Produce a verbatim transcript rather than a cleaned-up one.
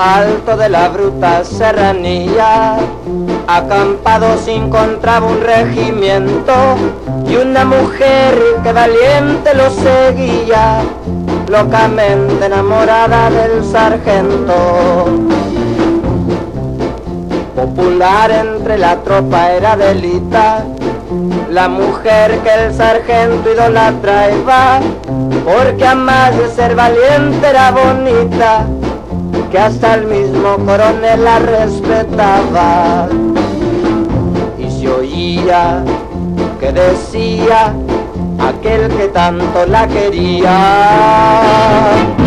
alto de la bruta serranía, acampado se encontraba un regimiento y una mujer que valiente lo seguía, locamente enamorada del sargento. Popular entre la tropa era Adelita, la mujer que el sargento idolatraba, porque además de ser valiente era bonita, que hasta el mismo coronel la respetaba. Y se oía que decía aquel que tanto la quería: